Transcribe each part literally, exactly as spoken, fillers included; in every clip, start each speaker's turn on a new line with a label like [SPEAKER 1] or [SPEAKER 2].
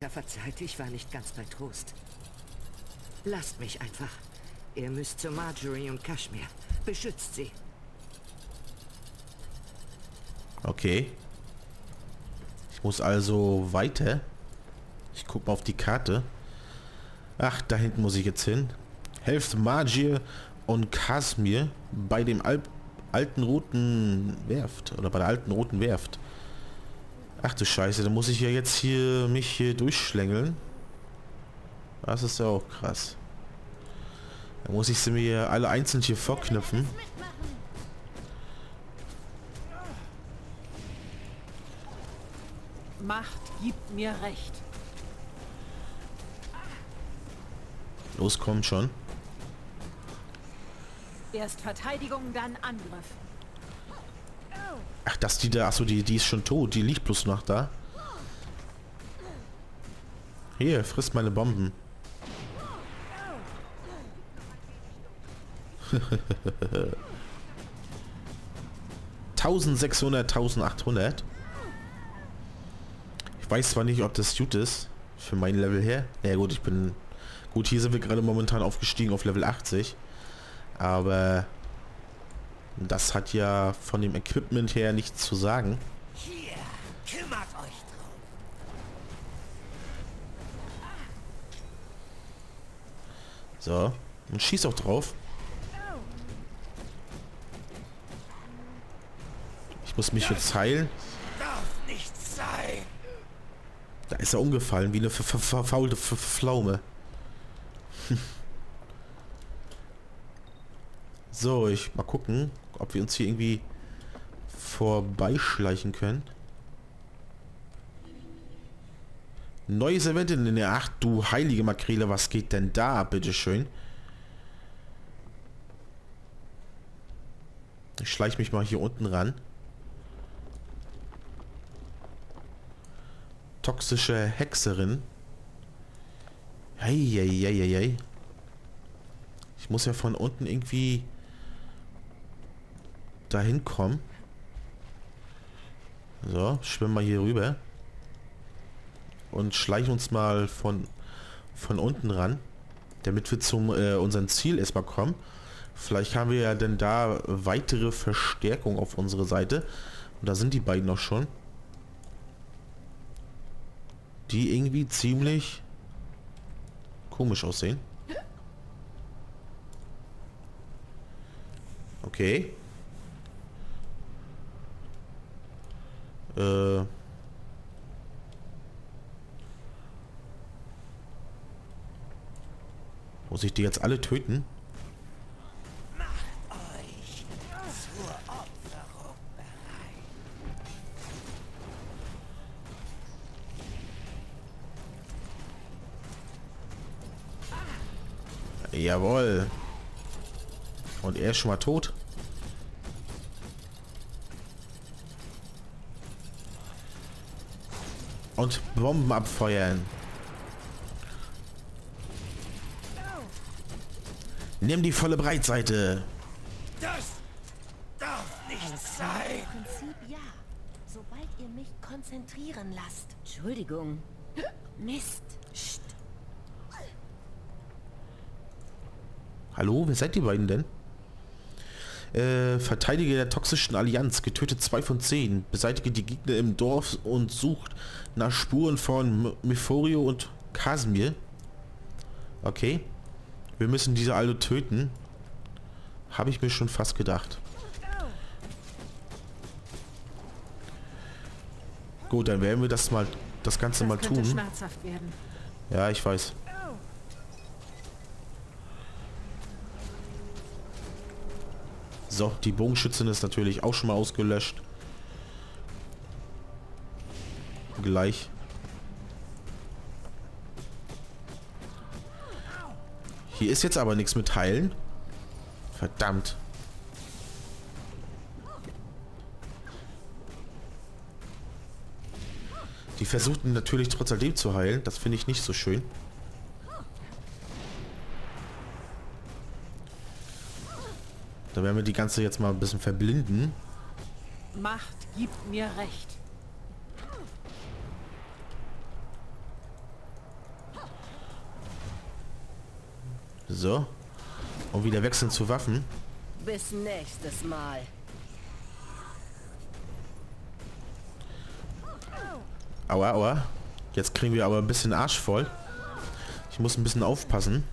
[SPEAKER 1] Ja, verzeiht, ich war nicht ganz bei Trost. Lasst mich einfach. Ihr müsst zu Marjorie und Kashmir. Beschützt sie.
[SPEAKER 2] Okay. Ich muss also weiter. Ich gucke mal auf die Karte. Ach, da hinten muss ich jetzt hin. Helft Marjorie und Kashmir bei dem Al alten roten Werft. Oder bei der alten roten Werft. Ach du Scheiße, da muss ich ja jetzt hier mich hier durchschlängeln. Das ist ja auch krass. Da muss ich sie mir alle einzeln hier vorknüpfen.
[SPEAKER 3] Macht gibt mir recht.
[SPEAKER 2] Los, kommt schon.
[SPEAKER 3] Erst Verteidigung, dann Angriff.
[SPEAKER 2] Ach, dass die da... Achso, die, die ist schon tot. Die liegt bloß noch da. Hier, frisst meine Bomben. eintausendsechshundert, eintausendachthundert. Ich weiß zwar nicht, ob das gut ist. Für mein Level her. Ja gut, ich bin... Gut, hier sind wir gerade momentan aufgestiegen auf Level achtzig. Aber... Das hat ja von dem Equipment her nichts zu sagen.
[SPEAKER 1] Hier, kümmert euch drum.
[SPEAKER 2] So. Und schieß auch drauf. Ich muss mich jetzt heilen.
[SPEAKER 1] Darf nicht sein.
[SPEAKER 2] Da ist er umgefallen, wie eine ver ver verfaulte ver Pflaume. So, ich mal gucken, ob wir uns hier irgendwie vorbeischleichen können. Neues Event in der... Ach du heilige Makrele, was geht denn da, bitteschön? Ich schleiche mich mal hier unten ran. Toxische Hexerin. Heieieiei. Ich muss ja von unten irgendwie dahin kommen. So, schwimmen wir hier rüber. Und schleichen uns mal von, von unten ran. Damit wir zum äh, unserem Ziel erstmal kommen. Vielleicht haben wir ja denn da weitere Verstärkung auf unsere Seite. Und da sind die beiden noch schon. Die irgendwie ziemlich komisch aussehen. Okay. Äh. Muss ich die jetzt alle töten?
[SPEAKER 1] Macht euch zur Opferung bereit.
[SPEAKER 2] Jawohl. Und er ist schon mal tot. Und Bomben abfeuern. Nimm die volle Breitseite.
[SPEAKER 1] Das darf nicht sein.
[SPEAKER 4] Im Prinzip ja. Sobald ihr mich konzentrieren lasst. Entschuldigung. Mist. Psst.
[SPEAKER 2] Hallo, wer seid die beiden denn? Äh, Verteidiger der toxischen Allianz, getötet zwei von zehn. Beseitige die Gegner im Dorf und sucht nach Spuren von Myforio und Kashmir. Okay. Wir müssen diese alle töten. Habe ich mir schon fast gedacht. Gut, dann werden wir das mal, das Ganze
[SPEAKER 3] Das
[SPEAKER 2] mal
[SPEAKER 3] könnte
[SPEAKER 2] tun.
[SPEAKER 3] schmerzhaft werden.
[SPEAKER 2] Ja, ich weiß. So, die Bogenschützin ist natürlich auch schon mal ausgelöscht. Gleich. Hier ist jetzt aber nichts mit heilen. Verdammt. Die versuchten natürlich trotz alledem zu heilen. Das finde ich nicht so schön. Da werden wir die ganze jetzt mal ein bisschen verblinden.
[SPEAKER 3] Macht gibt mir recht.
[SPEAKER 2] So. Und wieder wechseln zu Waffen.
[SPEAKER 4] Bis nächstes Mal.
[SPEAKER 2] Aua, aua. Jetzt kriegen wir aber ein bisschen Arsch voll. Ich muss ein bisschen aufpassen.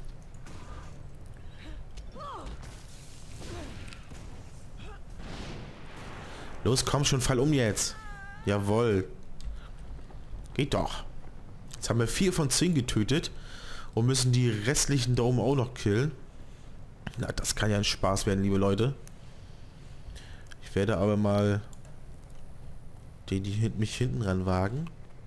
[SPEAKER 2] Los, komm schon, fall um jetzt. Jawohl. Geht doch. Jetzt haben wir vier von zehn getötet und müssen die restlichen da oben auch noch killen. Na, das kann ja ein Spaß werden, liebe Leute. Ich werde aber mal den, die mich hinten ran wagen.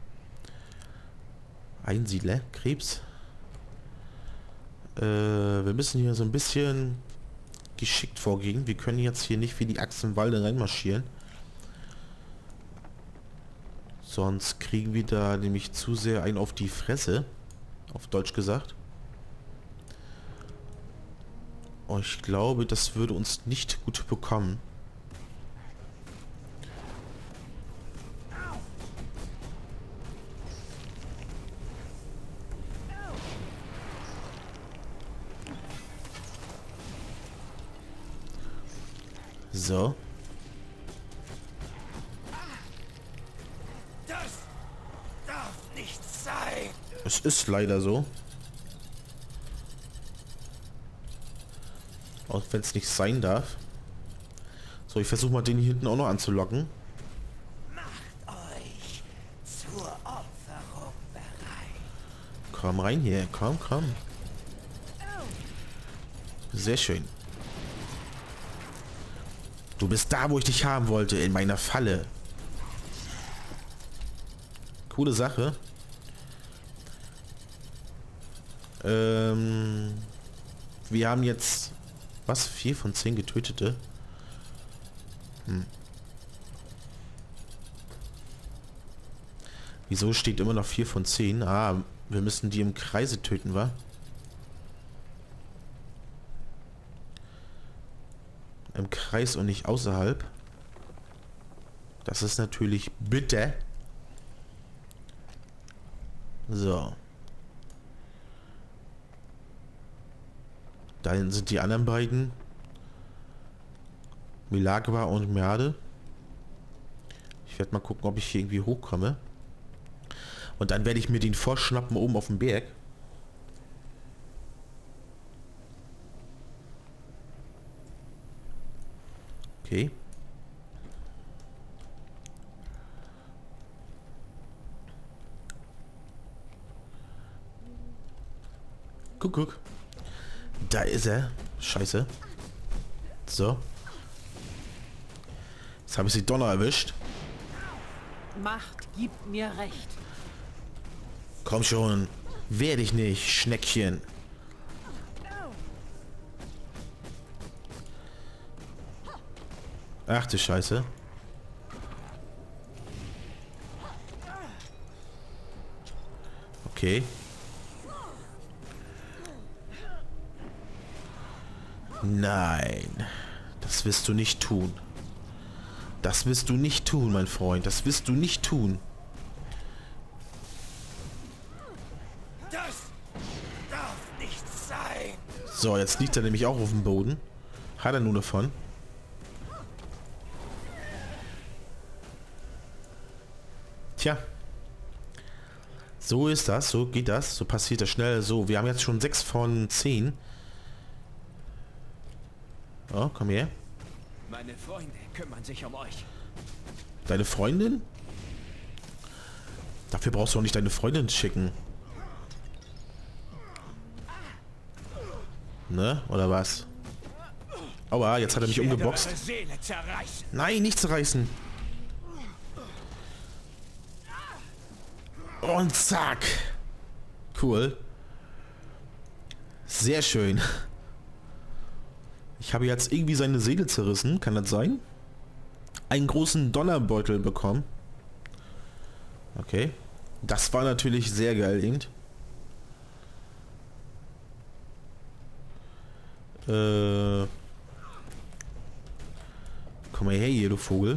[SPEAKER 2] Einsiedler, Krebs. Äh, wir müssen hier so ein bisschen geschickt vorgehen. Wir können jetzt hier nicht wie die Axt im Walde reinmarschieren. Sonst kriegen wir da nämlich zu sehr einen auf die Fresse. Auf Deutsch gesagt. Und ich glaube, das würde uns nicht gut bekommen. So.
[SPEAKER 5] Das darf nicht sein.
[SPEAKER 2] Es ist leider so. Auch wenn es nicht sein darf. So, ich versuche mal den hier hinten auch noch anzulocken.
[SPEAKER 5] Macht euch zur Opferung bereit.
[SPEAKER 2] Komm rein hier, komm, komm. Sehr schön. Du bist da, wo ich dich haben wollte, in meiner Falle. Coole Sache. Ähm, wir haben jetzt, was, vier von zehn Getötete? Hm. Wieso steht immer noch vier von zehn? Ah, wir müssen die im Kreise töten, wa? Im Kreis und nicht außerhalb. Das ist natürlich bitter. So. Dann sind die anderen beiden. Milagwa und Merde. Ich werde mal gucken, ob ich hier irgendwie hochkomme. Und dann werde ich mir den vorschnappen oben auf dem Berg. Okay. Guck, guck. Da ist er. Scheiße. So. Jetzt habe ich sie Donner erwischt.
[SPEAKER 3] Macht gibt mir recht.
[SPEAKER 2] Komm schon. Werde ich nicht, Schneckchen. Ach du Scheiße. Okay. Nein. Das wirst du nicht tun. Das wirst du nicht tun, mein Freund. Das wirst du nicht tun.
[SPEAKER 5] Das darf nicht sein.
[SPEAKER 2] So, jetzt liegt er nämlich auch auf dem Boden. Hat er nur davon. Tja. So ist das, so geht das, so passiert das schnell. So, wir haben jetzt schon sechs von zehn. Oh, komm her.
[SPEAKER 5] Meine Freunde kümmern sich um euch.
[SPEAKER 2] Deine Freundin? Dafür brauchst du auch nicht deine Freundin schicken. Ne? Oder was? Aua, jetzt hat er mich umgeboxt. Nein, nicht zerreißen. Und zack. Cool. Sehr schön. Ich habe jetzt irgendwie seine Seele zerrissen. Kann das sein? Einen großen Donnerbeutel bekommen. Okay. Das war natürlich sehr geil, eben. Äh. Komm mal her hier, du Vogel.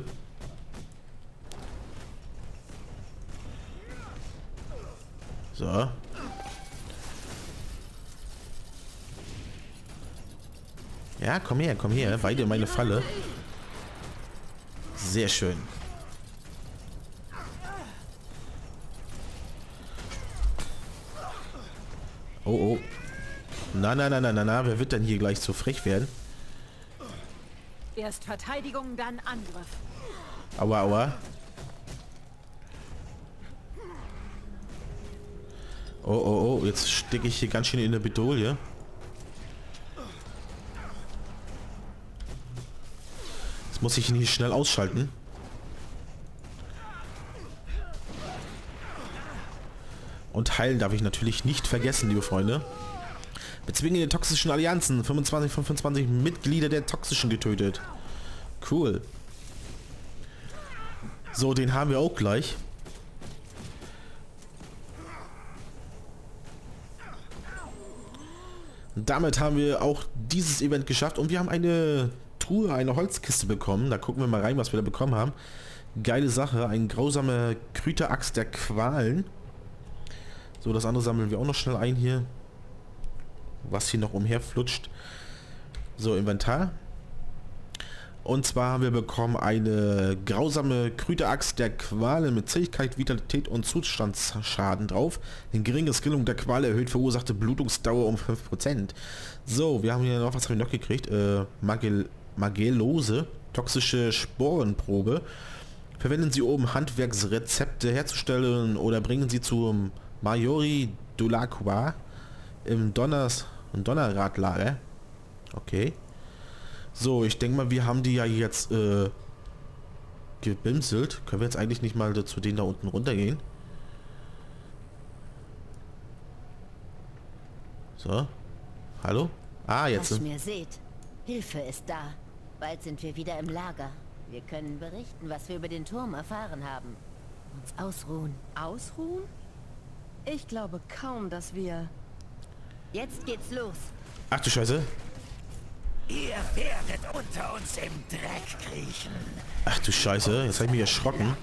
[SPEAKER 2] Ja, komm her, komm her. Beide in meine Falle. Sehr schön. Oh, oh. Na, na, na, na, na, na. Wer wird denn hier gleich so frech werden?
[SPEAKER 3] Erst Verteidigung, dann Angriff.
[SPEAKER 2] Aua, aua. Oh, oh, oh. Jetzt stecke ich hier ganz schön in der Bedolie. Jetzt muss ich ihn hier schnell ausschalten. Und heilen darf ich natürlich nicht vergessen, liebe Freunde. Bezwingen die toxischen Allianzen. fünfundzwanzig von fünfundzwanzig Mitglieder der Toxischen getötet. Cool. So, den haben wir auch gleich. Damit haben wir auch dieses Event geschafft. Und wir haben eine Truhe, eine Holzkiste bekommen. Da gucken wir mal rein, was wir da bekommen haben. Geile Sache. Ein grausamer Krüteraxt der Qualen. So, das andere sammeln wir auch noch schnell ein hier. Was hier noch umherflutscht. So, Inventar. Und zwar haben wir bekommen eine grausame Krüteraxt der Qualen mit Zähigkeit, Vitalität und Zustandsschaden drauf. Eine geringe Skillung der Qual erhöht verursachte Blutungsdauer um fünf Prozent. So, wir haben hier noch, was habe ich noch gekriegt? Äh, Magel Magellose, toxische Sporenprobe. Verwenden Sie, um Handwerksrezepte herzustellen oder bringen Sie zum Majori Dulacqua im Donners Donnerradlager. Okay. So, ich denke mal, wir haben die ja jetzt äh, gebimselt. Können wir jetzt eigentlich nicht mal zu denen da unten runtergehen? So. Hallo? Ah, jetzt.
[SPEAKER 4] Kaschmir, seht. Hilfe ist da. Bald sind wir wieder im Lager. Wir können berichten, was wir über den Turm erfahren haben. Uns ausruhen.
[SPEAKER 6] Ausruhen? Ich glaube kaum, dass wir...
[SPEAKER 4] Jetzt geht's los.
[SPEAKER 2] Ach du Scheiße.
[SPEAKER 5] Ihr werdet unter uns im Dreck kriechen.
[SPEAKER 2] Ach du Scheiße, jetzt habe ich mich erschrocken.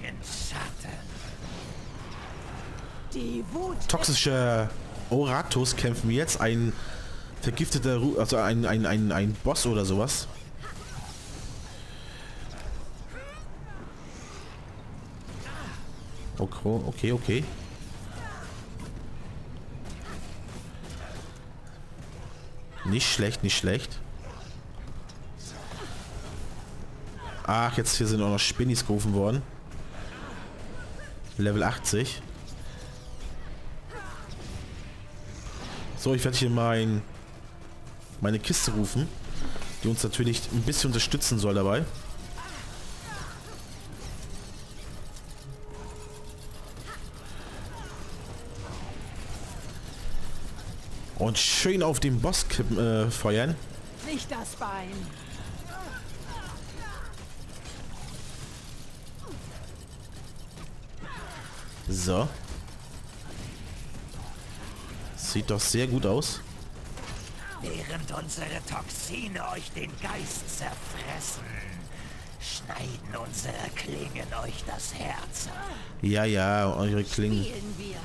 [SPEAKER 3] Die Wut.
[SPEAKER 2] Toxischer Oratus kämpfen wir jetzt. Ein vergifteter, Ru also ein, ein, ein, ein Boss oder sowas. Okay, okay, okay. Nicht schlecht, nicht schlecht. Ach, jetzt hier sind auch noch Spinnis gerufen worden. Level achtzig. So, ich werde hier mein, meine Kiste rufen, die uns natürlich ein bisschen unterstützen soll dabei. Und schön auf den Boss kippen, äh, feuern.
[SPEAKER 3] Nicht das Bein.
[SPEAKER 2] So. Sieht doch sehr gut aus.
[SPEAKER 5] Während unsere Toxine euch den Geist zerfressen, schneiden unsere Klingen euch das Herz ab.
[SPEAKER 2] Ja, ja, eure Klingen.
[SPEAKER 4] Spielen wir.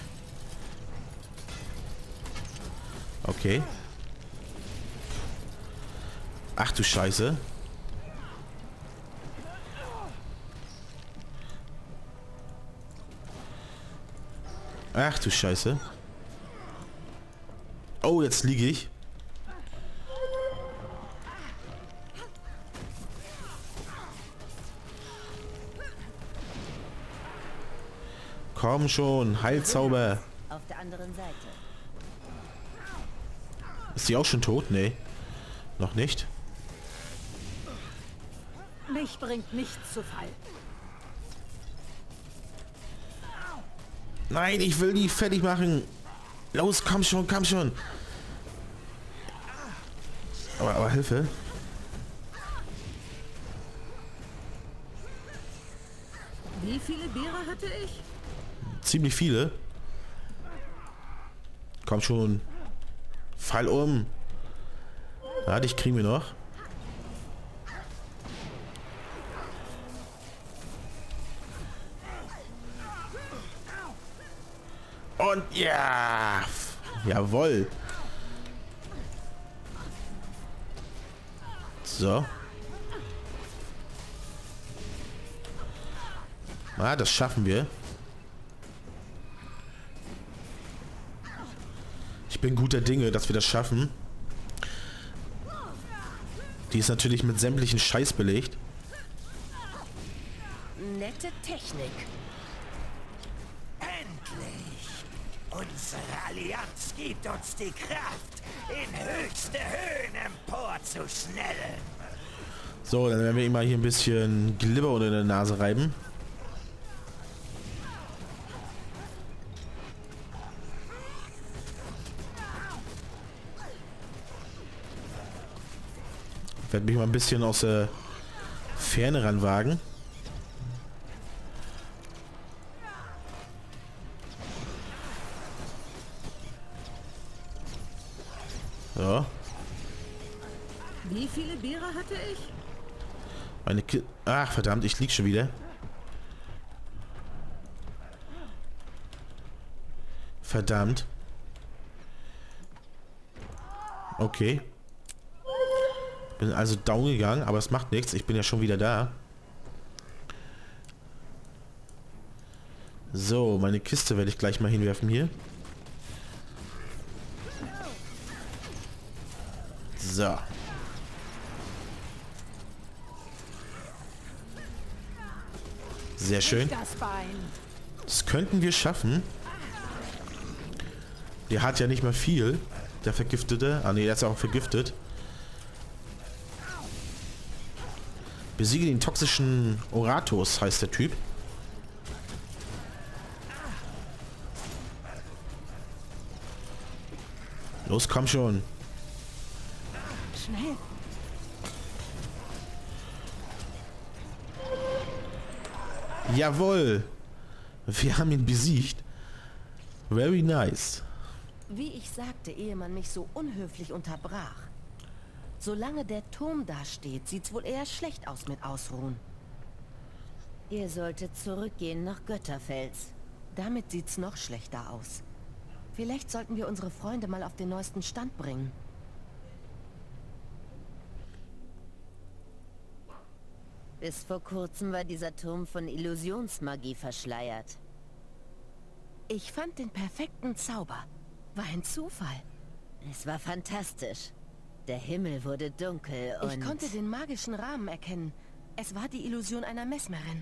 [SPEAKER 2] Okay. Ach du Scheiße. Ach du Scheiße. Oh, jetzt liege ich. Komm schon, Heilzauber.
[SPEAKER 4] Auf der anderen Seite.
[SPEAKER 2] Ist sie auch schon tot? Nee. Noch nicht.
[SPEAKER 3] Mich bringt nichts zu Fall.
[SPEAKER 2] Nein, ich will die fertig machen. Los, komm schon, komm schon. Aber, aber Hilfe.
[SPEAKER 6] Wie viele Biere hatte ich?
[SPEAKER 2] Ziemlich viele. Komm schon. Fall um. Ja, dich kriegen wir noch. Und ja. Jawohl. So. Ah, das schaffen wir. Ich bin guter Dinge, dass wir das schaffen. Die ist natürlich mit sämtlichen Scheiß belegt.
[SPEAKER 6] Nette Technik.
[SPEAKER 5] Endlich! Unsere Allianz gibt uns die Kraft, in höchste Höhen emporzuschnellen.
[SPEAKER 2] So, dann werden wir ihm mal hier ein bisschen Glibber unter der Nase reiben. Ich werde mich mal ein bisschen aus der Ferne ranwagen. So.
[SPEAKER 6] Wie viele Biere hatte ich?
[SPEAKER 2] Meine Ki Ach, verdammt, ich lieg schon wieder. Verdammt. Okay. Bin also down gegangen, aber es macht nichts. Ich bin ja schon wieder da. So, meine Kiste werde ich gleich mal hinwerfen hier. So. Sehr schön.
[SPEAKER 3] Das Bein.
[SPEAKER 2] Das könnten wir schaffen. Der hat ja nicht mal viel. Der Vergiftete. Ah ne, der ist ja auch vergiftet. Besiege den toxischen Oratus, heißt der Typ. Los, komm schon.
[SPEAKER 3] Schnell.
[SPEAKER 2] Jawohl. Wir haben ihn besiegt. Very nice.
[SPEAKER 6] Wie ich sagte, ehe man mich so unhöflich unterbrach. Solange der Turm dasteht, sieht's wohl eher schlecht aus mit Ausruhen.
[SPEAKER 4] Ihr solltet zurückgehen nach Götterfels.
[SPEAKER 6] Damit sieht's noch schlechter aus. Vielleicht sollten wir unsere Freunde mal auf den neuesten Stand bringen.
[SPEAKER 4] Bis vor kurzem war dieser Turm von Illusionsmagie verschleiert.
[SPEAKER 6] Ich fand den perfekten Zauber. War ein Zufall.
[SPEAKER 4] Es war fantastisch. Der Himmel wurde dunkel und...
[SPEAKER 6] Ich konnte den magischen Rahmen erkennen. Es war die Illusion einer Messmerin.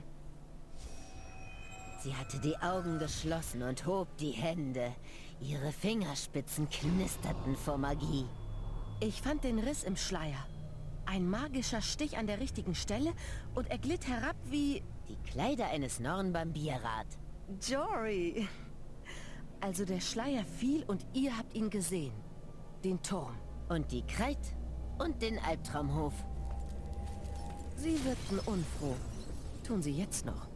[SPEAKER 4] Sie hatte die Augen geschlossen und hob die Hände. Ihre Fingerspitzen knisterten vor Magie.
[SPEAKER 6] Ich fand den Riss im Schleier. Ein magischer Stich an der richtigen Stelle und er glitt herab wie...
[SPEAKER 4] Die Kleider eines Nornbambierat.
[SPEAKER 6] Jory. Also der Schleier fiel und ihr habt ihn gesehen. Den Turm.
[SPEAKER 4] Und die Kreit und den Albtraumhof.
[SPEAKER 6] Sie wirkten unfroh. Tun sie jetzt noch.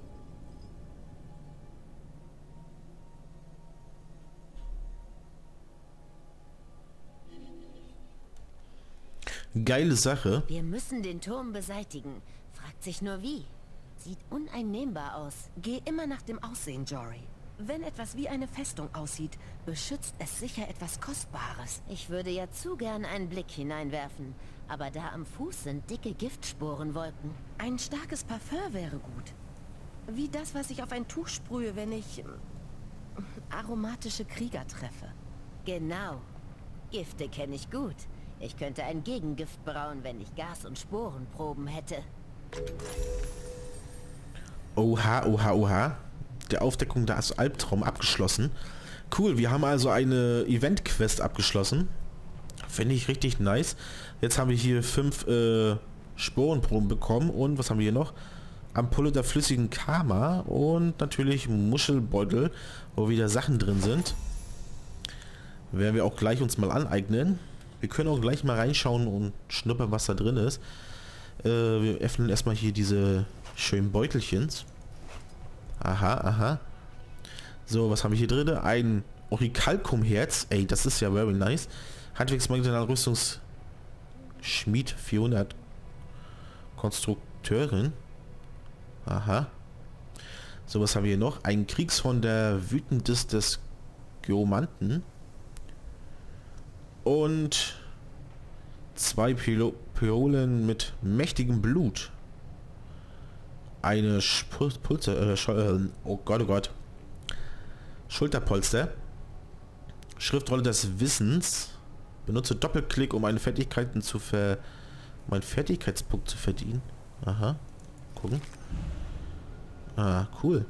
[SPEAKER 2] Geile Sache.
[SPEAKER 4] Wir müssen den Turm beseitigen. Fragt sich nur wie. Sieht uneinnehmbar aus.
[SPEAKER 6] Geh immer nach dem Aussehen, Jory. Wenn etwas wie eine Festung aussieht, beschützt es sicher etwas Kostbares.
[SPEAKER 4] Ich würde ja zu gern einen Blick hineinwerfen, aber da am Fuß sind dicke Giftsporenwolken.
[SPEAKER 6] Ein starkes Parfum wäre gut. Wie das, was ich auf ein Tuch sprühe, wenn ich ähm, aromatische Krieger treffe.
[SPEAKER 4] Genau. Gifte kenne ich gut. Ich könnte ein Gegengift brauen, wenn ich Gas- und Sporenproben hätte.
[SPEAKER 2] Oha, oha, oha. Der Aufdeckung des Albtraum abgeschlossen. Cool, wir haben also eine Event-Quest abgeschlossen. Finde ich richtig nice. Jetzt haben wir hier fünf äh, Sporenproben bekommen. Und was haben wir hier noch? Ampulle der flüssigen Karma. Und natürlich Muschelbeutel, wo wieder Sachen drin sind. Werden wir auch gleich uns mal aneignen. Wir können auch gleich mal reinschauen und schnuppern, was da drin ist. Äh, wir öffnen erstmal hier diese schönen Beutelchens. Aha, aha. So, was haben wir hier drin? Ein Orichalcum-Herz. Ey, das ist ja very nice. Handwerksmaterial Rüstungsschmied vierhundert. Konstrukteurin. Aha. So, was haben wir hier noch? Ein Kriegshorn der Wütendes des Geomanten. Und zwei Pilo Pistolen mit mächtigem Blut. Eine Spul Pulse, äh, äh, oh Gott, oh Gott. Schulterpolster. Schriftrolle des Wissens. Benutze Doppelklick, um eine Fertigkeiten zu ver... um einen Fertigkeitspunkt zu verdienen. Aha. Gucken. Ah, cool.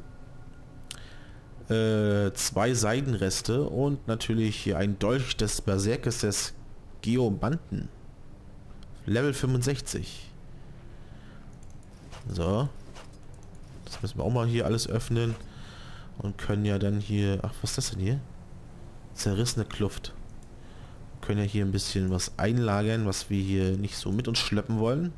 [SPEAKER 2] Äh, zwei Seidenreste und natürlich hier ein Dolch des Berserkers des Geomanten. Level fünfundsechzig. So. Das müssen wir auch mal hier alles öffnen. Und können ja dann hier... Ach, was ist das denn hier? Zerrissene Kluft. Wir können ja hier ein bisschen was einlagern, was wir hier nicht so mit uns schleppen wollen.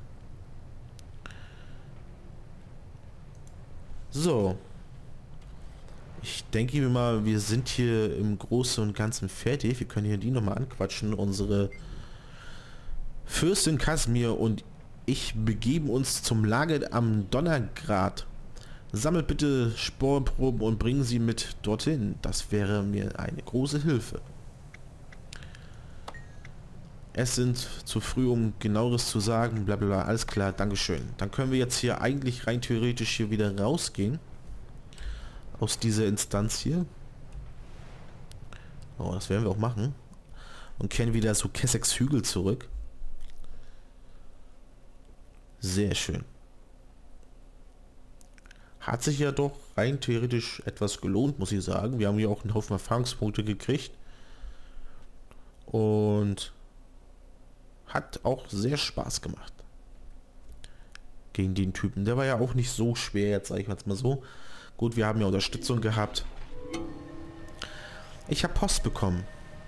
[SPEAKER 2] So. Ich denke mir mal, wir sind hier im Großen und Ganzen fertig. Wir können hier die nochmal anquatschen. Unsere Fürstin Kasmir und ich begeben uns zum Lager am Donnergrat. Sammelt bitte Sporenproben und bringen sie mit dorthin. Das wäre mir eine große Hilfe. Es sind zu früh, um genaueres zu sagen. Blablabla, alles klar, dankeschön. Dann können wir jetzt hier eigentlich rein theoretisch hier wieder rausgehen. Aus dieser Instanz hier. Oh, das werden wir auch machen. Und kehren wieder zu Kesseks Hügel zurück. Sehr schön. Hat sich ja doch rein theoretisch etwas gelohnt, muss ich sagen. Wir haben hier auch einen Haufen Erfahrungspunkte gekriegt. Und hat auch sehr Spaß gemacht. Gegen den Typen. Der war ja auch nicht so schwer, jetzt sage ich jetzt mal so. Gut, wir haben ja Unterstützung gehabt. Ich habe Post bekommen.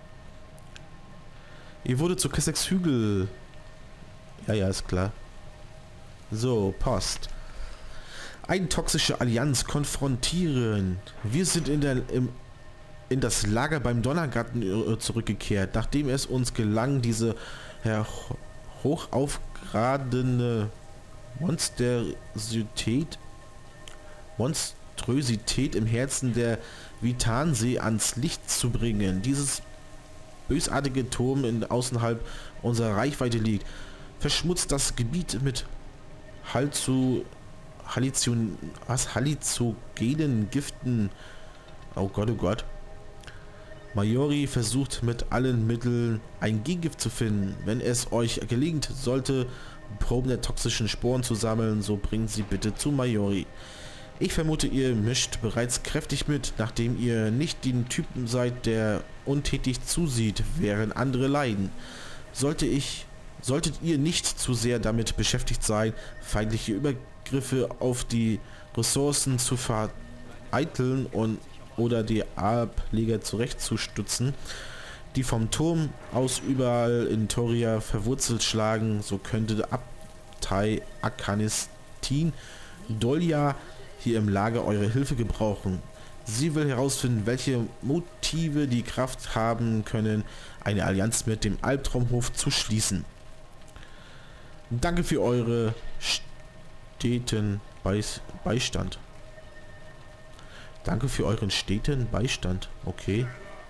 [SPEAKER 2] Ihr wurde zu Kesseks Hügel. Ja, ja, ist klar. So, Post. Eine toxische Allianz konfrontieren. Wir sind in der im, in das Lager beim Donnergarten äh, zurückgekehrt, nachdem es uns gelang, diese äh, hochaufgeradene Monstrosität Monstrosität im Herzen der Vitansee ans Licht zu bringen. Dieses bösartige Turm in außerhalb unserer Reichweite liegt, verschmutzt das Gebiet mit Halzu Halluzin was halluzogenen Giften. Oh Gott, oh Gott. Mayori versucht mit allen Mitteln ein Gegengift zu finden. Wenn es euch gelingt, sollte Proben der toxischen Sporen zu sammeln, so bringt sie bitte zu Mayori. Ich vermute, ihr mischt bereits kräftig mit, nachdem ihr nicht den Typen seid, der untätig zusieht, während andere leiden. Sollte ich, solltet ihr nicht zu sehr damit beschäftigt sein, feindliche Übergriffe auf die Ressourcen zu vereiteln und oder die Ableger zurechtzustutzen, die vom Turm aus überall in Toria verwurzelt schlagen, so könnte Abtei Akanistin Dolja hier im Lager eure Hilfe gebrauchen. Sie will herausfinden, welche Motive die Kraft haben können, eine Allianz mit dem Albtraumhof zu schließen. Danke für eure steten Beistand. Danke für euren steten Beistand. Okay.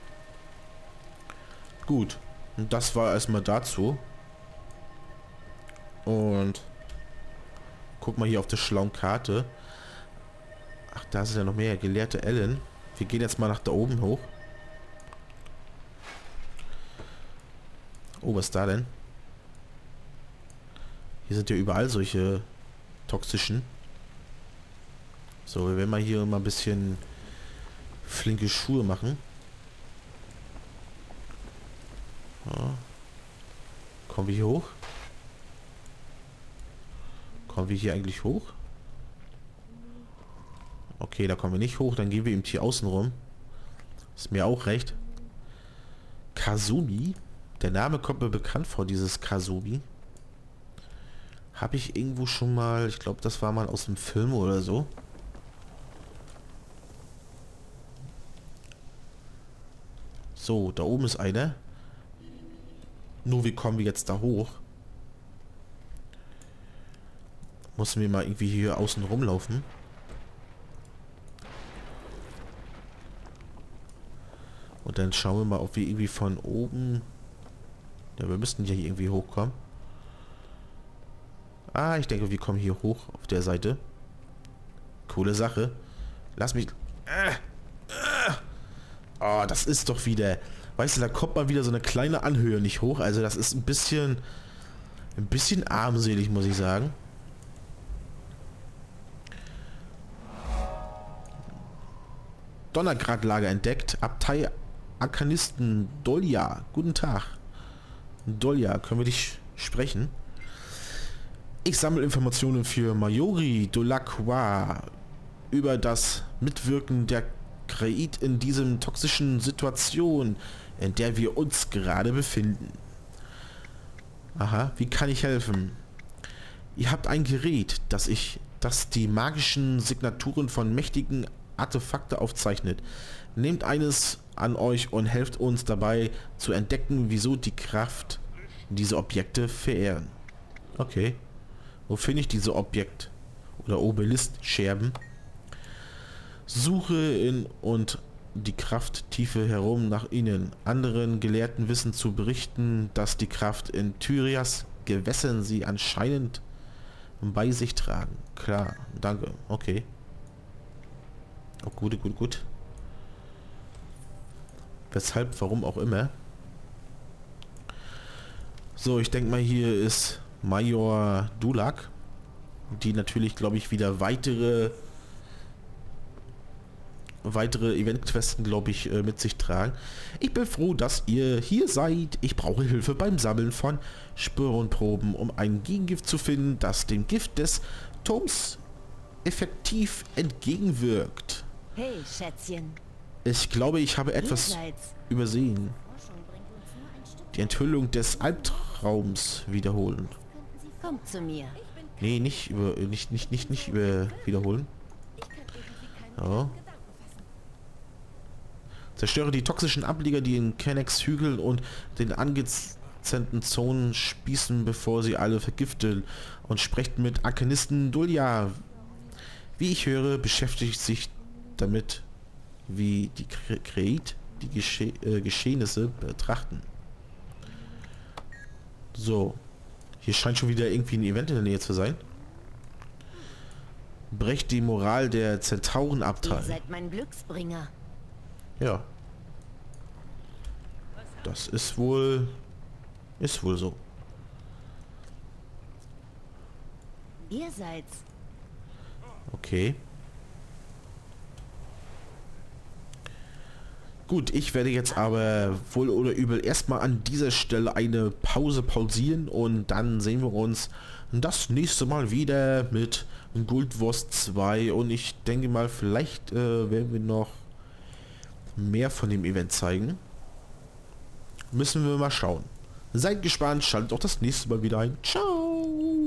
[SPEAKER 2] Gut. Und das war erstmal dazu. Und guck mal hier auf der schlauen Karte. Ach, da sind ja noch mehr. Gelehrte Ellen. Wir gehen jetzt mal nach da oben hoch. Oh, was ist da denn? Hier sind ja überall solche toxischen. So, wir werden mal hier mal ein bisschen flinke Schuhe machen. Ja. Kommen wir hier hoch? Kommen wir hier eigentlich hoch? Okay, da kommen wir nicht hoch. Dann gehen wir eben hier außen rum. Ist mir auch recht. Kazumi? Der Name kommt mir bekannt vor, dieses Kazumi. Habe ich irgendwo schon mal... Ich glaube, das war mal aus dem Film oder so. So, da oben ist einer. Nur wie kommen wir jetzt da hoch? Müssen wir mal irgendwie hier außen rumlaufen. Und dann schauen wir mal, ob wir irgendwie von oben... Ja, wir müssten ja hier irgendwie hochkommen. Ah, ich denke, wir kommen hier hoch auf der Seite. Coole Sache. Lass mich... Äh, äh. Oh, das ist doch wieder... Weißt du, da kommt mal wieder so eine kleine Anhöhe nicht hoch. Also das ist ein bisschen... Ein bisschen armselig, muss ich sagen. Donnergradlager entdeckt. Abtei Arkanisten Dolja. Guten Tag. Dolja, können wir dich sprechen? Ich sammle Informationen für Mayuri Dolakwa über das Mitwirken der Kreid in diesem toxischen Situation, in der wir uns gerade befinden. Aha, wie kann ich helfen? Ihr habt ein Gerät, das ich, das die magischen Signaturen von mächtigen Artefakte aufzeichnet. Nehmt eines an euch und helft uns dabei zu entdecken, wieso die Kraft diese Objekte verehren. Okay. Wo finde ich diese Objekt- oder Obelisk-Scherben? Suche in und die Krafttiefe herum nach ihnen. Anderen Gelehrten wissen zu berichten, dass die Kraft in Tyrias Gewässern sie anscheinend bei sich tragen. Klar, danke. Okay. Oh, gut, gut, gut. Weshalb, warum auch immer. So, ich denke mal, hier ist Major Dulak, die natürlich, glaube ich, wieder weitere weitere Event-Questen, glaube ich, mit sich tragen. Ich bin froh, dass ihr hier seid. Ich brauche Hilfe beim Sammeln von Sporenproben, um ein Gegengift zu finden, das dem Gift des Turms effektiv entgegenwirkt.
[SPEAKER 4] Hey, Schätzchen.
[SPEAKER 2] Ich glaube, ich habe etwas übersehen. Die Enthüllung des Albtraums wiederholen.
[SPEAKER 4] Kommt zu mir.
[SPEAKER 2] Nee, nicht über nicht nicht nicht nicht über wiederholen. Ja. Zerstöre die toxischen Ableger, die in Kennex Hügeln und den angezähnten Zonen spießen, bevor sie alle vergiften, und sprecht mit Arkanisten Dolja. Wie ich höre, beschäftigt sich damit, wie die Kreid die Gesche äh, Geschehnisse betrachten. So. Hier scheint schon wieder irgendwie ein Event in der Nähe zu sein. Brecht die Moral der Zentaurenabtei.
[SPEAKER 4] Ihr seid mein Glücksbringer.
[SPEAKER 2] Ja. Das ist wohl... Ist wohl so.
[SPEAKER 4] Ihr seid's.
[SPEAKER 2] Okay. Gut, ich werde jetzt aber wohl oder übel erstmal an dieser Stelle eine Pause pausieren und dann sehen wir uns das nächste Mal wieder mit Guild Wars zwei und ich denke mal, vielleicht äh, werden wir noch mehr von dem Event zeigen. Müssen wir mal schauen. Seid gespannt, schaltet auch das nächste Mal wieder ein. Ciao!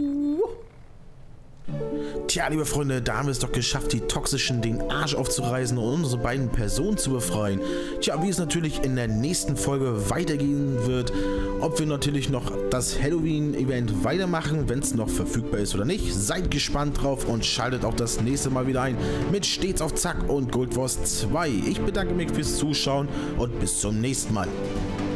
[SPEAKER 2] Tja, liebe Freunde, da haben wir es doch geschafft, die Toxischen den Arsch aufzureißen und unsere beiden Personen zu befreien. Tja, wie es natürlich in der nächsten Folge weitergehen wird, ob wir natürlich noch das Halloween-Event weitermachen, wenn es noch verfügbar ist oder nicht, seid gespannt drauf und schaltet auch das nächste Mal wieder ein mit Stets auf Zack und Guild Wars zwei. Ich bedanke mich fürs Zuschauen und bis zum nächsten Mal.